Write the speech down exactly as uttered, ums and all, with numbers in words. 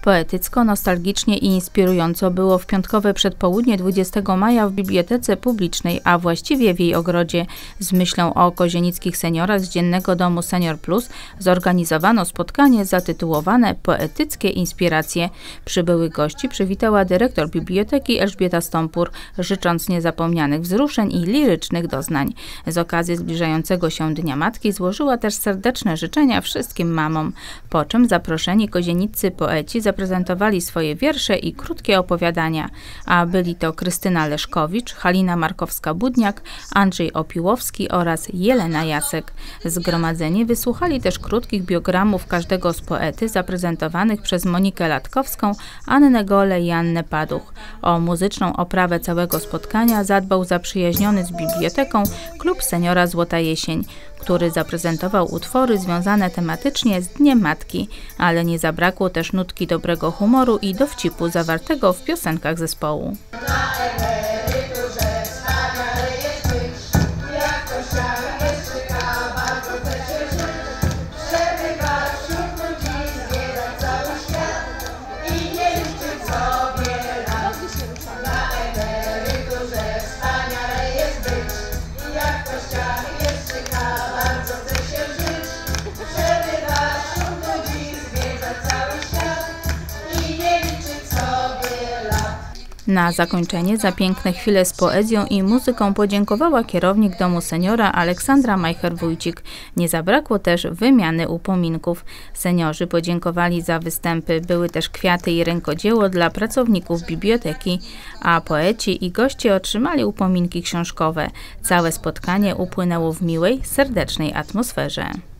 Poetycko, nostalgicznie i inspirująco było w piątkowe przedpołudnie dwudziestego maja w Bibliotece Publicznej, a właściwie w jej ogrodzie. Z myślą o kozienickich seniorach z Dziennego Domu Senior Plus zorganizowano spotkanie zatytułowane Poetyckie inspiracje. Przybyłych gości przywitała dyrektor biblioteki Elżbieta Stąpur, życząc niezapomnianych wzruszeń i lirycznych doznań. Z okazji zbliżającego się Dnia Matki złożyła też serdeczne życzenia wszystkim mamom, po czym zaproszeni kozieniccy poeci zaprezentowali swoje wiersze i krótkie opowiadania, a byli to Krystyna Leszkowicz, Halina Markowska-Budniak, Andrzej Opiłowski oraz Jelena Jasek. Zgromadzeni wysłuchali też krótkich biogramów każdego z poety zaprezentowanych przez Monikę Latkowską, Annę Golę i Annę Paduch. O muzyczną oprawę całego spotkania zadbał zaprzyjaźniony z biblioteką Klub Seniora Złota Jesień, który zaprezentował utwory związane tematycznie z Dniem Matki, ale nie zabrakło też nutki dobrego humoru i dowcipu zawartego w piosenkach zespołu. Na zakończenie za piękne chwile z poezją i muzyką podziękowała kierownik Domu Seniora Aleksandra Majcher-Wójcik. Nie zabrakło też wymiany upominków. Seniorzy podziękowali za występy. Były też kwiaty i rękodzieło dla pracowników biblioteki, a poeci i goście otrzymali upominki książkowe. Całe spotkanie upłynęło w miłej, serdecznej atmosferze.